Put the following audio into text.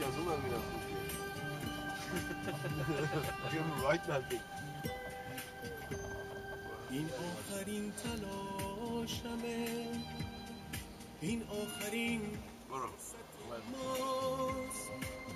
از اون هم میرفتیم بیام رایت نزدیک. این آخرین تلاشمه، این آخرین برو ماست